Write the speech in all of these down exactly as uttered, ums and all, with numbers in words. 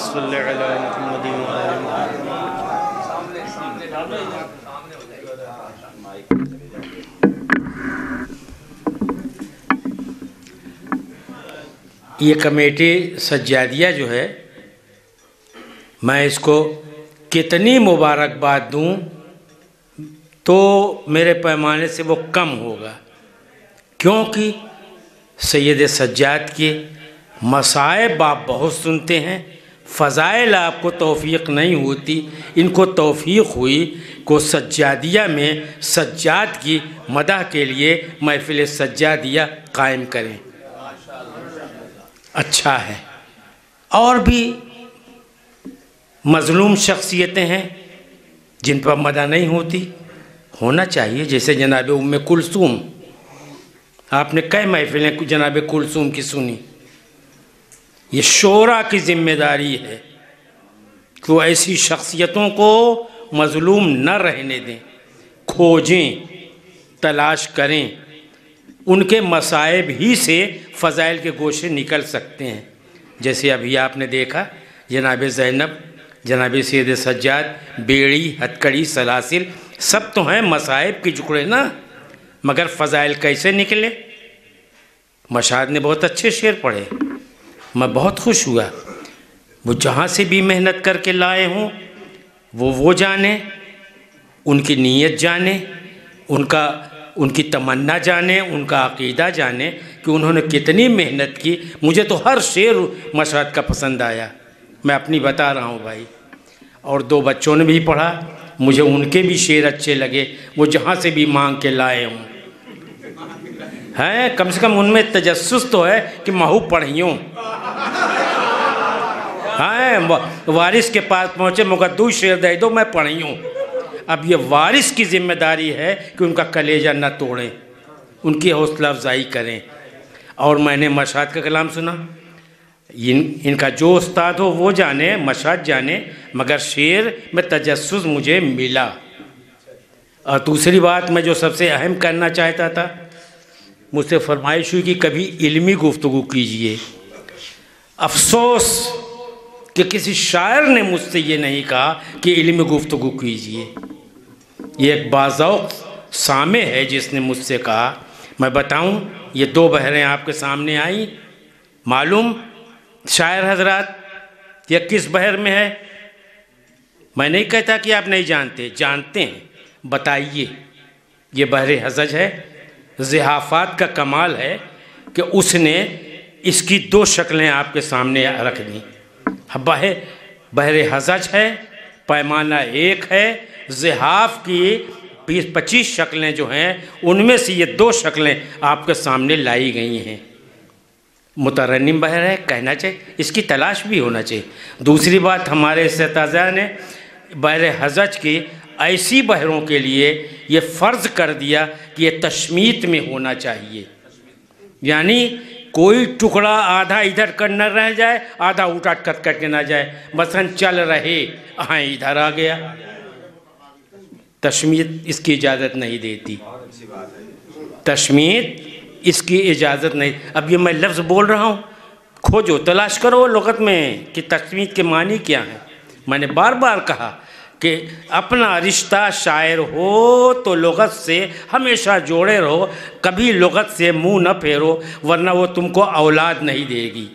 सल्लि अला मुहम्मद व आलि मुहम्मद। ये कमेटी सज्जादिया जो है, मैं इसको कितनी मुबारकबाद दूँ तो मेरे पैमाने से वो कम होगा, क्योंकि सैयद सज्जाद के मसाइब आप बहुत सुनते हैं, फ़ज़ाइल आपको तौफ़ीक़ नहीं होती। इनको तौफ़ीक़ हुई को सज्जादिया में सज्जाद की मदह के लिए महफ़िल सज्जादिया कायम करें। अच्छा है। और भी मज़लूम शख्सियतें हैं जिन पर मदह नहीं होती, होना चाहिए। जैसे जनाब उम्मे कुलसूम, आपने कई महफ़िलें जनाब कुलसूम की सुनी। ये शोरा की ज़िम्मेदारी है कि वो ऐसी शख्सियतों को मज़लूम न रहने दें, खोजें, तलाश करें। उनके मसाइब ही से फ़ज़ाइल के गोशे निकल सकते हैं। जैसे अभी आपने देखा जनाब ज़ैनब, जनाब सैयद सज्जाद, बेड़ी, हथकड़ी, सलासिल सब तो हैं मसाइब के जुकड़े ना, मगर फ़ज़ाइल कैसे निकले। मशाद ने बहुत अच्छे शेर पढ़े, मैं बहुत खुश हुआ। वो जहाँ से भी मेहनत करके लाए हों वो वो जाने, उनकी नीयत जाने, उनका उनकी तमन्ना जाने, उनका अक़ीदा जाने कि उन्होंने कितनी मेहनत की। मुझे तो हर शेर मशाद का पसंद आया, मैं अपनी बता रहा हूँ भाई। और दो बच्चों ने भी पढ़ा, मुझे उनके भी शेर अच्छे लगे, वो जहाँ से भी मांग के लाए हों हैं। कम से कम उनमें तजस्सुस तो है कि महू पढ़ियों। हाँ, वारिस के पास पहुँचे, मुकद्दू शेर दे दो, मैं पढ़ियों। अब ये वारिस की ज़िम्मेदारी है कि उनका कलेजा न तोड़ें, उनकी हौसला अफजाई करें। और मैंने मशाद का कलाम सुना, इन इनका जो उस्ताद हो वो जाने, मशाद जाने, मगर शेर में तजस्सुस मुझे मिला। और दूसरी बात मैं जो सबसे अहम करना चाहता था, मुझसे फरमाइश हुई कि कभी इल्मी गुफ्तगू कीजिए। अफसोस कि किसी शायर ने मुझसे ये नहीं कहा कि इल्मी गुफ्तगू कीजिए। ये एक बाज़ौक़ सामे है जिसने मुझसे कहा। मैं बताऊं, ये दो बहरें आपके सामने आई, मालूम शायर हजरात ये किस बहर में है? मैं नहीं कहता कि आप नहीं जानते, जानते हैं, बताइए। ये बहरे हजज है। ज़िहाफ़ात का कमाल है कि उसने इसकी दो शक्लें आपके सामने रख दी। बहे बहरे हजज है, पैमाना एक है। ज़िहाफ़ की बीस पच्चीस शक्लें जो हैं उनमें से ये दो शक्लें आपके सामने लाई गई हैं। मुतरन्निम बहर है, कहना चाहिए, इसकी तलाश भी होना चाहिए। दूसरी बात, हमारे इस्ताज़ा ने बहरे हजज की ऐसी बहरों के लिए ये फ़र्ज़ कर दिया कि ये तशमीत में होना चाहिए, यानी कोई टुकड़ा आधा इधर कर न रह जाए, आधा उठा कट करके ना जाए। मसलन चल रहे, हाँ इधर आ गया, तशमीत इसकी इजाज़त नहीं देती। तशमीत इसकी इजाज़त नहीं। अब ये मैं लफ्ज़ बोल रहा हूँ, खोजो, तलाश करो लुग़त में कि तशमीत के मानी क्या हैं। मैंने बार बार कहा कि अपना रिश्ता शायर हो तो लुग़त से हमेशा जोड़े रहो, कभी लुग़त से मुंह न फेरो, वरना वो तुमको औलाद नहीं देगी।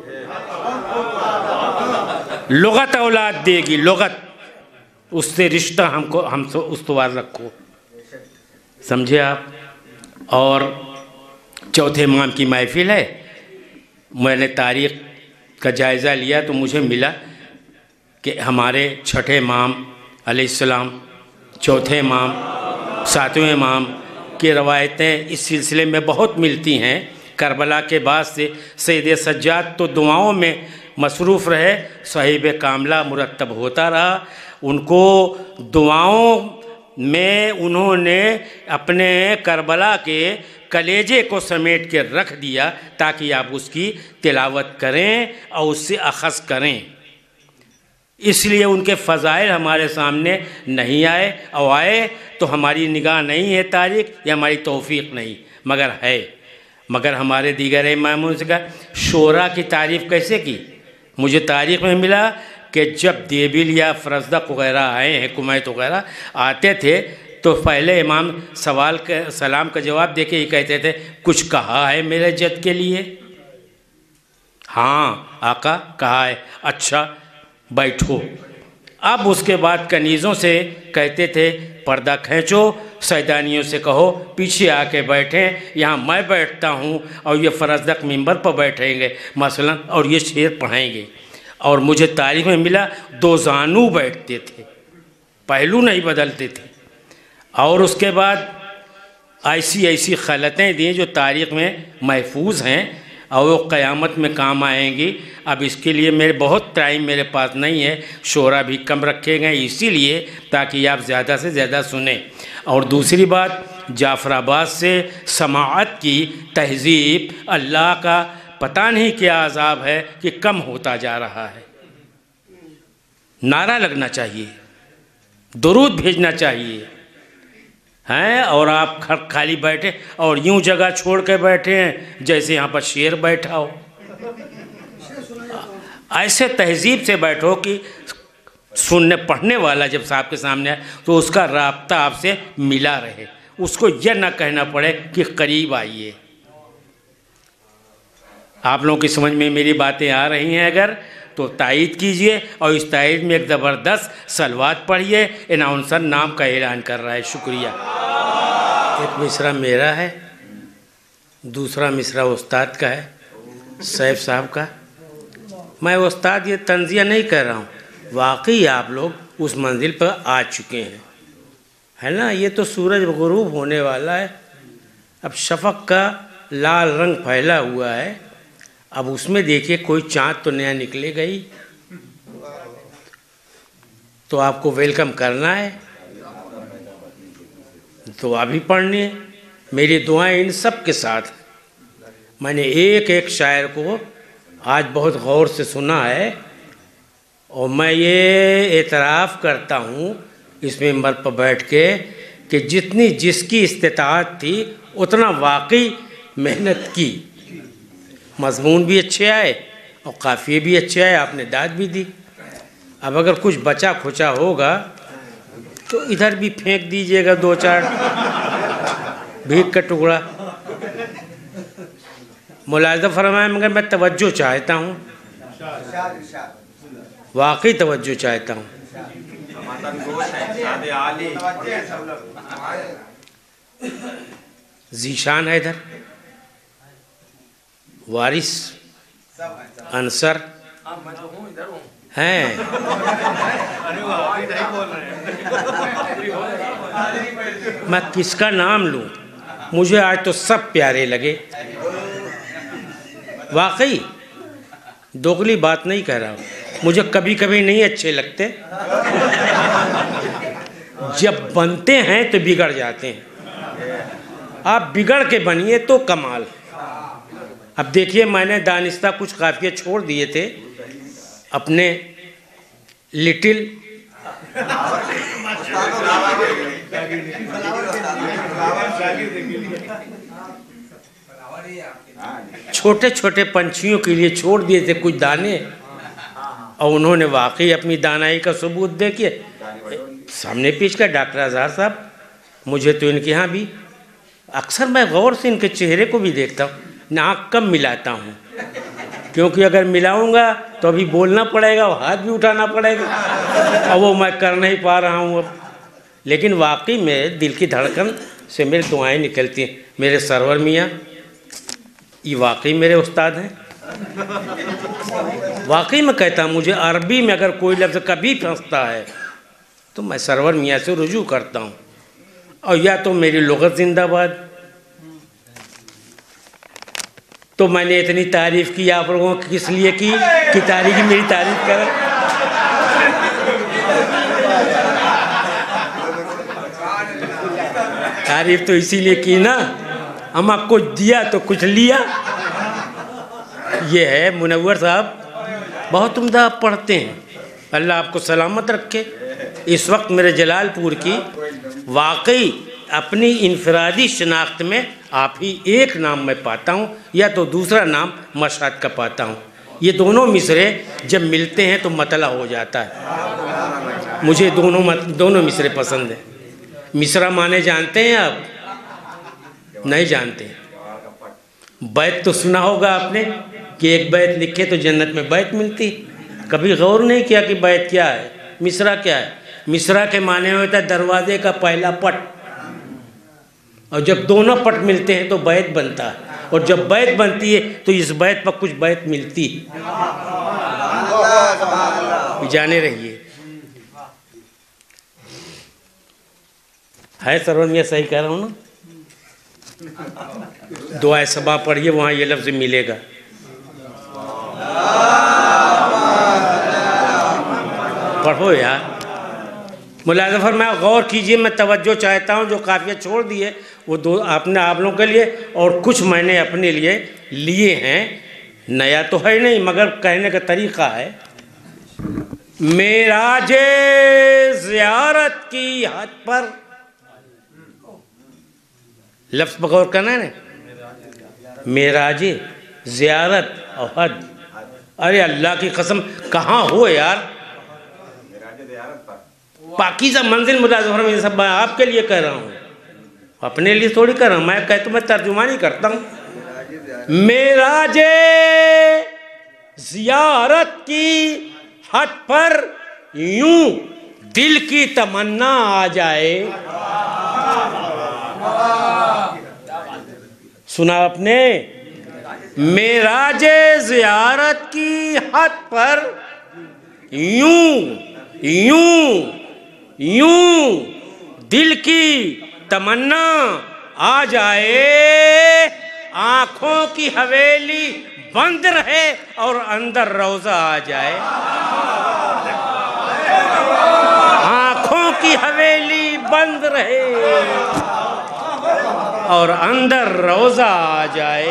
लुग़त औलाद देगी, लुग़त, उससे रिश्ता हमको हमसे उस्तवार रखो, समझे आप। और चौथे इमाम की महफ़िल है। मैंने तारीख़ का जायज़ा लिया तो मुझे मिला कि हमारे छठे इमाम अलैहिस्सलाम, चौथे इमाम, सातवें इमाम की रवायतें इस सिलसिले में बहुत मिलती हैं। करबला के बाद से सैयद सज्जाद तो दुआओं में मसरूफ़ रहे, साहिब कामला मुरतब होता रहा। उनको दुआओं में उन्होंने अपने करबला के कलेजे को समेट के रख दिया ताकि आप उसकी तिलावत करें और उससे अख़ज़ करें। इसलिए उनके फ़ज़ाइल हमारे सामने नहीं आए, और आए तो हमारी निगाह नहीं है तारीख़ या हमारी तौफ़ीक़ नहीं, मगर है। मगर हमारे दीगर इमामों से कहा शोरा की तारीफ़ कैसे की? मुझे तारीख़ में मिला कि जब देबिल या फरजदक वगैरह आए हैं, कुमैत वगैरह आते थे, तो पहले इमाम सवाल के सलाम का जवाब दे के ही कहते थे, कुछ कहा है मेरे जद के लिए? हाँ आका कहा है। अच्छा बैठो। अब उसके बाद कनीज़ों से कहते थे, पर्दा खींचो, सैदानियों से कहो पीछे आके बैठें, यहाँ मैं बैठता हूँ और ये फरजदक मिंबर पर बैठेंगे मसलन, और ये शेर पढ़ेंगे। और मुझे तारीख़ में मिला दो जानू बैठते थे, पहलू नहीं बदलते थे। और उसके बाद ऐसी ऐसी खलतें दी जो तारीख़ में महफूज हैं और वो क़यामत में काम आएंगी। अब इसके लिए मेरे बहुत टाइम मेरे पास नहीं है, शोरा भी कम रखे गए इसीलिए ताकि आप ज़्यादा से ज़्यादा सुने। और दूसरी बात, जाफराबाद से समाअत की तहज़ीब, अल्लाह का पता नहीं क्या अज़ाब है कि कम होता जा रहा है। नारा लगना चाहिए, दुरूद भेजना चाहिए हैं, और आप खाली बैठे और यूं जगह छोड़ के बैठे हैं जैसे यहाँ पर शेर बैठा हो। ऐसे तहजीब से बैठो कि सुनने पढ़ने वाला जब साहब के सामने आए तो उसका राब्ता आपसे मिला रहे, उसको यह ना कहना पड़े कि करीब आइए। आप लोगों की समझ में मेरी बातें आ रही हैं अगर तो तायीद कीजिए, और इस तायीद में एक ज़बरदस्त सलवात पढ़िए। अनाउंसर नाम का ऐलान कर रहा है। शुक्रिया। एक मिसरा मेरा है, दूसरा मिसरा उस्ताद का है, सैफ साहब का। मैं उस्ताद ये तंज़िया नहीं कर रहा हूँ, वाकई आप लोग उस मंजिल पर आ चुके हैं, है ना। ये तो सूरज गुरूब होने वाला है, अब शफ़क़ का लाल रंग फैला हुआ है, अब उसमें देखिए कोई चाँद तो नया निकलेगा ही, तो आपको वेलकम करना है, तो अभी पढ़नी है। मेरी दुआएं इन सब के साथ। मैंने एक एक शायर को आज बहुत गौर से सुना है, और मैं ये एतराफ़ करता हूँ इस मिंबर पर बैठ के कि जितनी जिसकी इस्तिताअत थी उतना वाकई मेहनत की। मज़मून भी अच्छे आए और काफ़िए भी अच्छे आए, आपने दाद भी दी। अब अगर कुछ बचा खुचा होगा तो इधर भी फेंक दीजिएगा दो चार भीख का टुकड़ा। मुलाज़ा फरमाया, मगर मैं तवज्जो चाहता हूँ, वाकई तवज्जो चाहता हूँ। जीशान है इधर, वारिस अंसर हैं। मैं किसका नाम लूँ? मुझे आज तो सब प्यारे लगे, वाकई दोगली बात नहीं कह रहा हूँ। मुझे कभी कभी नहीं अच्छे लगते, जब बनते हैं तो बिगड़ जाते हैं। आप बिगड़ के बनिए तो कमाल। अब देखिए, मैंने दानिस्ता कुछ काफ़िए छोड़ दिए थे अपने लिटिल छोटे छोटे पंछियों के लिए छोड़ दिए थे कुछ दाने, और उन्होंने वाकई अपनी दानाई का सबूत दे के सामने पेश किया। डॉक्टर आज़ार साहब, मुझे तो इनके यहाँ भी अक्सर मैं गौर से इनके चेहरे को भी देखता हूँ, नाक कम मिलाता हूँ, क्योंकि अगर मिलाऊंगा तो अभी बोलना पड़ेगा और हाथ भी उठाना पड़ेगा, और वो मैं कर नहीं पा रहा हूँ अब। लेकिन वाकई में दिल की धड़कन से मेरी दुआएं निकलती हैं। मेरे सरवर मियाँ ये वाकई मेरे उस्ताद हैं, वाकई मैं कहता हूँ। मुझे अरबी में अगर कोई लफ्ज़ कभी फंसता है तो मैं सरवर मियाँ से रुजू करता हूँ, और या तो मेरी लुग़त जिंदाबाद। तो मैंने इतनी तारीफ़ की आप लोगों की किस लिए की कि तारीफ़ मेरी तारीफ़ करें। तारीफ़ तो इसीलिए की ना, हम आपको दिया तो कुछ लिया। ये है मुनव्वर साहब, बहुत उम्दा पढ़ते हैं, अल्लाह आपको सलामत रखे। इस वक्त मेरे जलालपुर की वाकई अपनी इनफरादी शनाख्त में आप ही एक नाम मैं पाता हूँ, या तो दूसरा नाम मशहद का पाता हूँ। ये दोनों मिसरे जब मिलते हैं तो मतला हो जाता है। मुझे दोनों मत, दोनों मिसरे पसंद हैं। मिसरा माने जानते हैं आप? नहीं जानते। बैत तो सुना होगा आपने कि एक बैत लिखे तो जन्नत में बैत मिलती। कभी गौर नहीं किया कि बैत क्या है, मिसरा क्या है? मिसरा के माने में होता है दरवाजे का पहला पट, और जब दोनों पट मिलते हैं तो बैत बनता है, और जब बैत बनती है तो इस बैत पर कुछ बैत मिलती है। जाने रहिए, है सरवन, मैं सही कह रहा हूँ ना? दुआ सबा पढ़िए, वहाँ ये लफ्ज़ मिलेगा। पढ़ो यार, मुलाज़ा फरमाया, गौर कीजिए, मैं तवज्जो चाहता हूँ। जो काफ़िया छोड़ दिए वो दो आपने आप लोगों के लिए, और कुछ मैंने अपने लिए लिए हैं। नया तो है नहीं मगर कहने का तरीक़ा है। मेराजे ज़ियारत की हद पर, लफ्ज़ पर गौर करना है ना, मेराजे ज़ियारत और हद। अरे अल्लाह की कसम, कहाँ हो यार? पाकीज़ा मंजिल मुलाज़ा फरमाया, सब मैं आपके लिए कह रहा हूँ, अपने लिए थोड़ी कर रहा हूँ। मैं कहता हूँ, मैं तर्जुमानी करता हूँ। मेराजे ज़ियारत की हद पर यूं दिल की तमन्ना आ जाए। सुना आपने? मेराजे ज़ियारत की हद पर यूं यूं यूं दिल की तमन्ना आ जाए। आँखों की हवेली बंद रहे और अंदर रोज़ा आ जाए। आँखों की हवेली बंद रहे और अंदर रोज़ा आ जाए।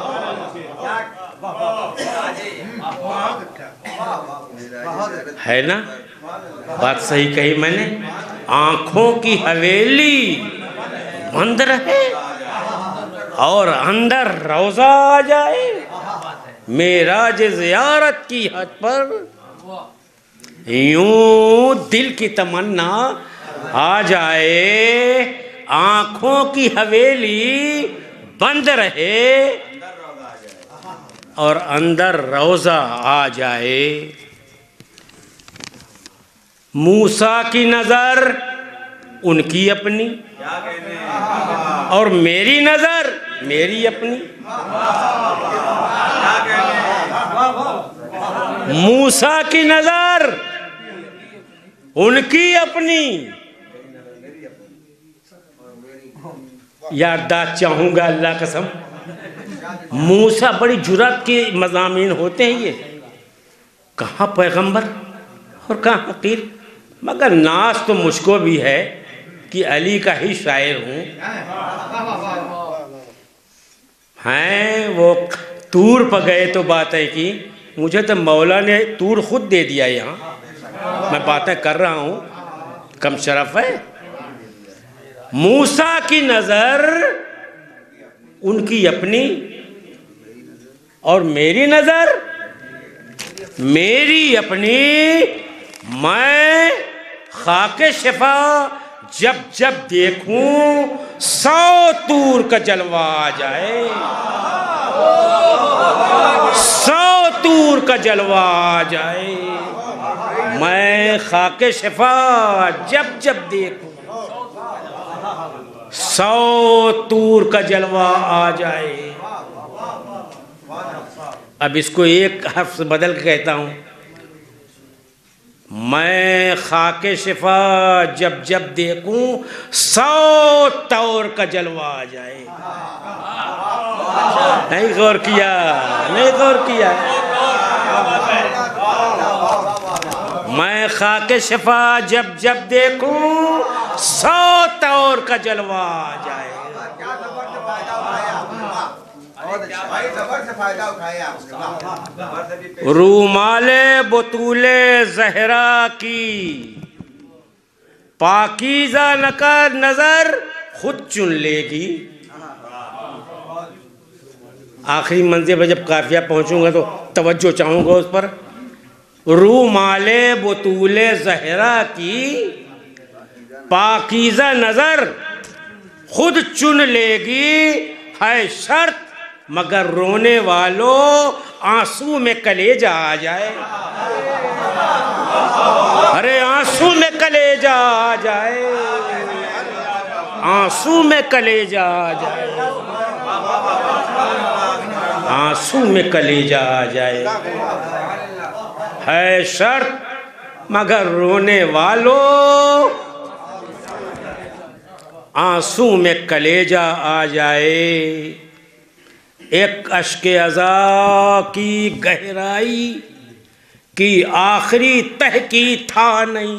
है ना? बात सही कही मैंने। आँखों की हवेली बंद रहे और अंदर रोज़ा आ जाए। मेराज ज़ियारत की हद पर यूं दिल की तमन्ना आ जाए। आँखों की हवेली बंद रहे और अंदर रोज़ा आ जाए। मूसा की नज़र उनकी अपनी, और मेरी नज़र मेरी अपनी। मूसा की नज़र उनकी अपनी। याददाश्त चाहूँगा अल्लाह कसम। मूसा बड़ी जुर्रत के मज़ामीन होते हैं ये, कहाँ पैगंबर और कहाँ हकीर। मगर नाज तो मुझको भी है कि अली का ही शायर हूँ। हैं वो तूर पर गए तो बातें की, मुझे तो मौला ने तूर खुद दे दिया। यहाँ मैं बातें कर रहा हूँ, कम शरफ है। मूसा की नज़र उनकी अपनी और मेरी नज़र मेरी अपनी। मैं खाके शिफा जब जब देखूं सौ तूर का जलवा आ जाए। सौ तूर का जलवा आ जाए। मैं खाके शिफा जब जब देखूं सौ तूर का जलवा आ जाए। अब इसको एक हर्फ से बदल के कहता हूँ। मैं खाके शिफा जब जब देखूं सौ तौर का जलवा आ जाए। नहीं गौर किया, नहीं गौर किया। मैं खाके शिफा जब जब देखूं सौ तौर का जलवा आ जाए। रूमाले बतूले ज़हरा की पाकीज़ा नकर नजर खुद चुन लेगी। आखिरी मंजिल पर जब काफिया पहुंचूंगा तो तवज्जो चाहूंगा उस पर। रूमाले बुतूले ज़हरा की पाकीज़ा नज़र खुद चुन लेगी है शर्त, मगर रोने वालों आंसू में कलेजा आ जाए। अरे आंसू में कलेजा आ जाए, आंसू में कलेजा आ जाए, आंसू में कलेजा आ जाए। है शर्त मगर रोने वालों आंसू में कलेजा आ जाए। एक अश्के अज़ा की गहराई की आखिरी तह की था नहीं,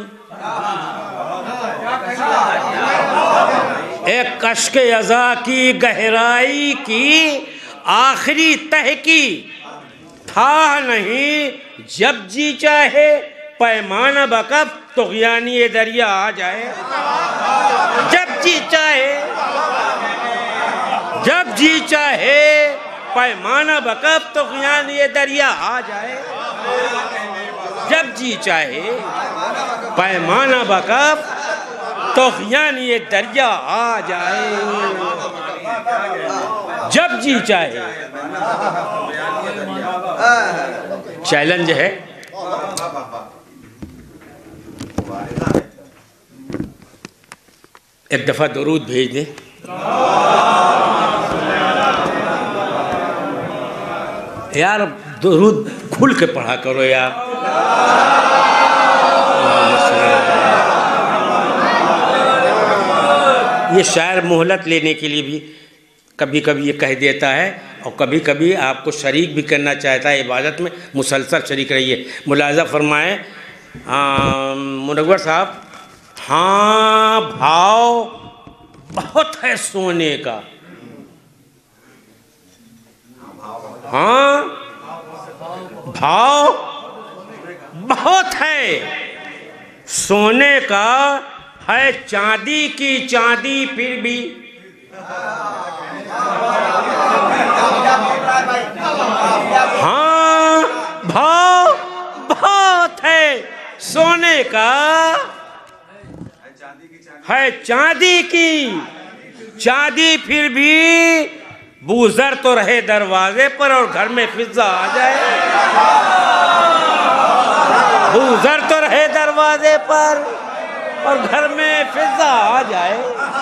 एक अश्के अज़ा की गहराई की आखिरी तह की था नहीं। जब जी चाहे पैमाना बकफ तुग़यानी ये दरिया आ जाए। जब जी चाहे, जब जी चाहे पैमाना बकफ तुग़यानी ये दरिया आ जाए। जब जी चाहे पैमाना बकफ तुग़यानी ये दरिया आ जाए। जब जी चाहे। चैलेंज है, एक दफा दुरूद भेज दें। यार दुरूद खुल के पढ़ा करो यार। ये शायर मोहलत लेने के लिए भी कभी कभी ये कह देता है और कभी कभी आपको शरीक भी करना चाहता है इबादत में। मुसलसल शरीक रहिए। मुलाज़ा फरमाएं मुनव्वर साहब। हाँ भाव बहुत है सोने का, हाँ भाव बहुत है सोने का, है चांदी की चांदी फिर भी। हाँ भाव बहुत है सोने का, है चांदी की चांदी फिर भी। बूज़र तो रहे दरवाजे पर और घर में फिजा आ जाए। बूज़र तो रहे दरवाजे पर और घर में फिजा आ जाए।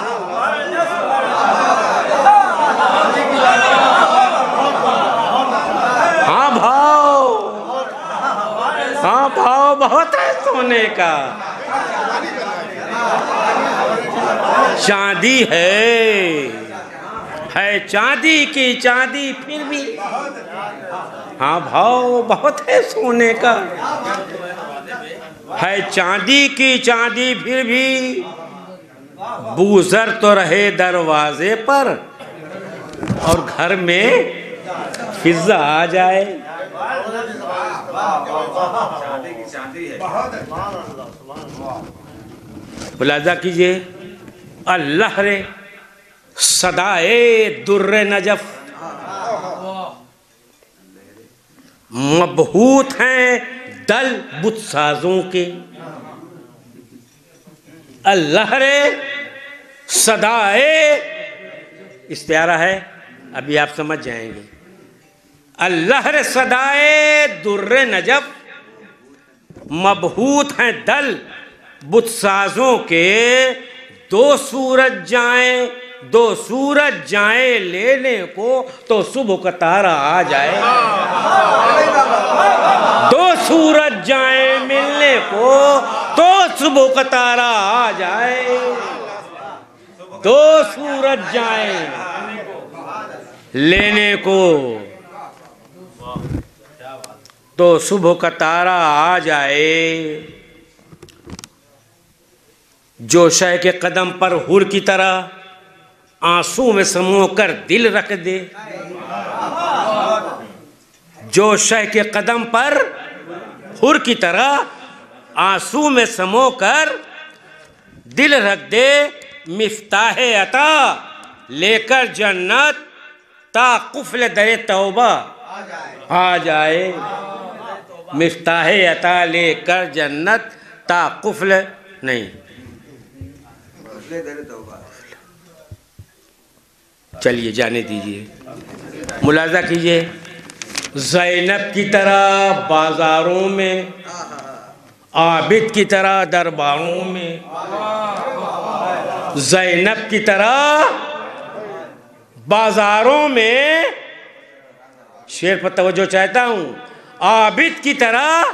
हाँ भाव, हाँ भाव बहुत है सोने का, चांदी है, है चांदी की चांदी फिर भी। हाँ भाव बहुत है सोने का, है चांदी की चांदी फिर भी। बूज़र तो रहे दरवाजे पर और घर में फिजा आ जाए। मुलाज़ा कीजिए। अल्लाह रे सदाए दुर्रे नजफ मबहूत हैं दल बुतसाजों के। अल्लाह रे सदाए, इस्तिआरा है, अभी आप समझ जाएंगे। अल्लाह रे सदाए दुर्रे नजफ मबहूत हैं दल बुतसाजों के। दो सूरज जाएं, दो सूरज जाएं लेने को तो सुबह का तारा आ जाए। दो सूरज जाएं मिलने को तो सुबह का तारा आ जाए। दो सूरज जाएं लेने को तो सुबह का तारा आ जाए। जो शय के कदम पर हुर की तरह आंसू में समो कर दिल रख दे। जो शय के कदम पर हुर की तरह आंसू में समो कर दिल रख दे। मिफ्ताहे अता लेकर जन्नत ता कुफल दरे तौबा आ जाए। मिफ्ताहे अता ले कर जन्नत ता कुफल नहीं। चलिए जाने दीजिए, मुलाजा कीजिए। ज़ैनब की तरह बाजारों में, आबिद की तरह दरबारों में। ज़ैनब की तरह बाजारों में, शेर पर तवज्जो चाहता हूं। आबिद की तरह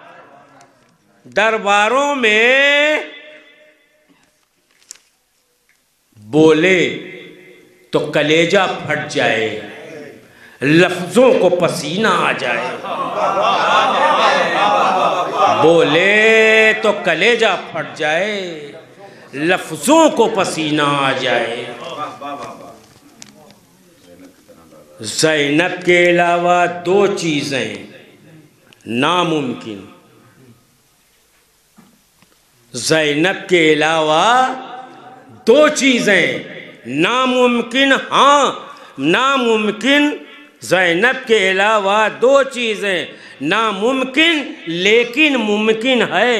दरबारों में, बोले तो कलेजा फट जाए, लफ्जों को पसीना आ जाए। बोले तो कलेजा फट जाए, लफ्जों को पसीना आ जाए। ज़ैनब के अलावा दो चीज़ें नामुमकिन। ज़ैनब के अलावा दो चीज़ें नामुमकिन। हाँ, नामुमकिन। ज़ैनब के अलावा दो चीज़ें नामुमकिन लेकिन मुमकिन है।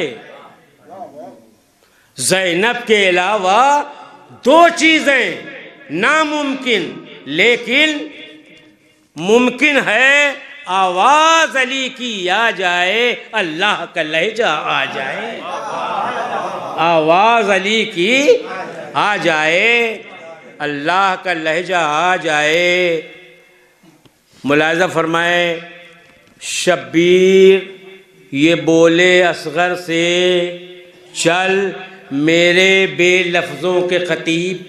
ज़ैनब के अलावा दो चीज़ें नामुमकिन लेकिन मुमकिन है। आवाज़ अली की आ जाए, अल्लाह का लहजा आ जाए। आवाज़ अली की आ जाए, अल्लाह का लहजा आ जाए। मुलाज़ा फरमाए, शब्बीर ये बोले असगर से, चल मेरे बेलफ्ज़ों के खतीब।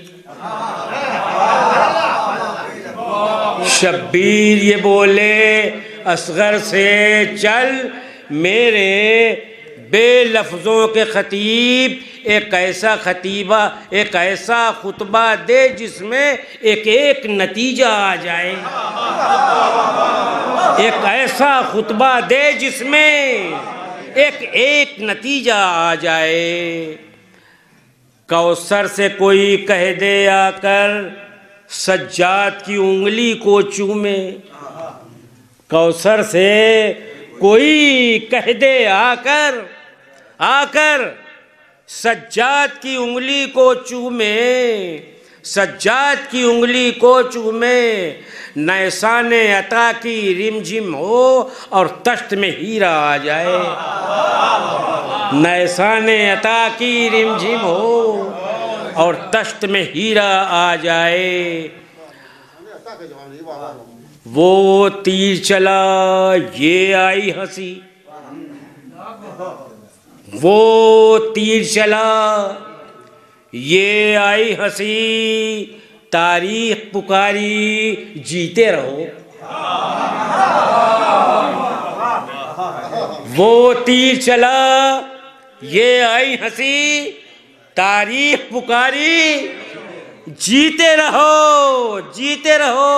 शब्बीर ये बोले असगर से, चल मेरे बेलफ्ज़ों के खतीब। एक ऐसा खतीबा, एक ऐसा खुतबा दे जिसमें एक एक नतीजा आ जाए। एक ऐसा खुतबा दे जिसमें एक एक नतीजा आ जाए। कौसर से कोई कह दे आकर, सज्जाद की उंगली को चूमे। कौसर से कोई कह दे आकर, आकर सज्जाद की उंगली को चूमे। सज्जाद की उंगली को चूमे। नैसाने अता की रिमझिम हो और तश्त में हीरा आ जाए। नैसाने अता की रिमझिम हो और तश्त में हीरा आ जाए। वो तीर चला ये आई हंसी, वो तीर चला ये आई हंसी। तारीख पुकारी जीते रहो। वो तीर चला ये आई हंसी, तारीख पुकारी जीते रहो, जीते रहो।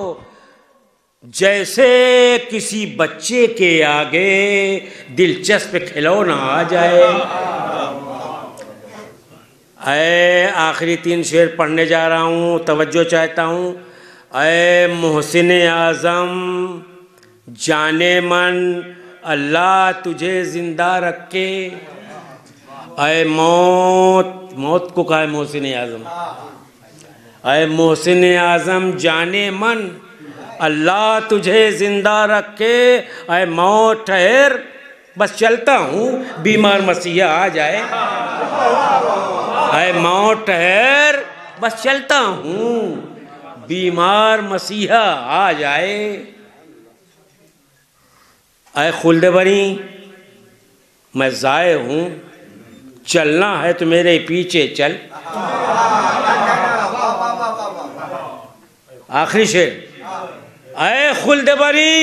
जैसे किसी बच्चे के आगे दिलचस्प खिलौना आ जाए। ऐ आखिरी तीन शेर पढ़ने जा रहा हूँ, तवज्जो चाहता हूँ। ऐ मोहसिन आज़म जाने मन, अल्लाह तुझे जिंदा रखे। ऐ मौत, मौत को कहा है मोहसिन आज़म। ऐ मोहसिन आज़म जाने मन, अल्लाह तुझे जिंदा रखे। ऐ मौत ठहर, बस चलता हूँ, बीमार मसीहा आ जाए। ऐ मौत ठहर, बस चलता हूँ, बीमार मसीहा आ जाए। ऐ खुल्द बरी मैं ज़ाये हूँ, चलना है तो मेरे पीछे चल। आखिरी शेर। ऐ खुल्द बरी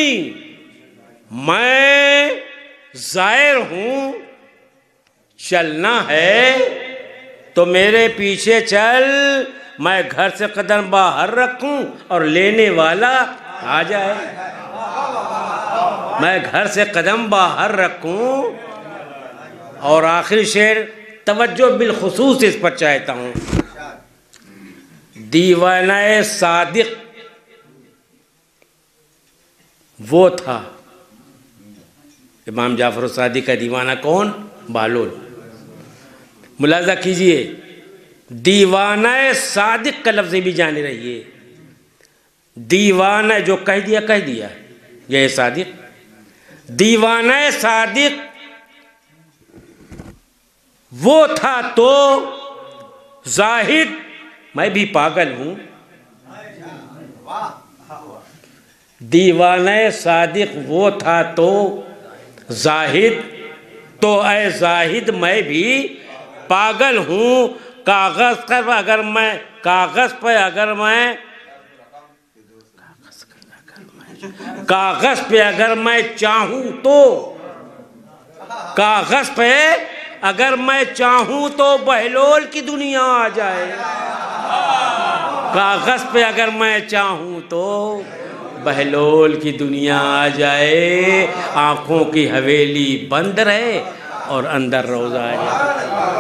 मैं ज़ायर हूँ, चलना है तो मेरे पीछे चल। मैं घर से कदम बाहर रखूं और लेने वाला आ जाए। मैं घर से कदम बाहर रखूं। और आखिरी शेर, तवज्जो बिलखुसूस इस पर चाहता हूँ। दीवाना सादिक वो था इमाम जाफर सादिक का दीवाना। कौन? बहलोल। मुलाजा कीजिए, दीवाना सादिक का लफ्ज़ भी जाने रहिए। दीवाना जो कह दिया कह दिया, यह सादिक। दीवाना सादिक वो था तो जाहिद मैं भी पागल हूं। दीवाना सादिक वो था तो जाहिद, तो ऐ जाहिद मैं भी पागल हूँ। कागज़ पर अगर मैं कागज़ पर अगर मैं कागज़ पे अगर मैं चाहूँ तो कागज़ पे अगर मैं चाहूँ तो बहलोल की दुनिया आ जाए। कागज़ पे अगर मैं चाहूँ तो बहलोल की दुनिया आ जाए। आँखों की हवेली बंद रहे और अंदर रोज़ा आ जाए।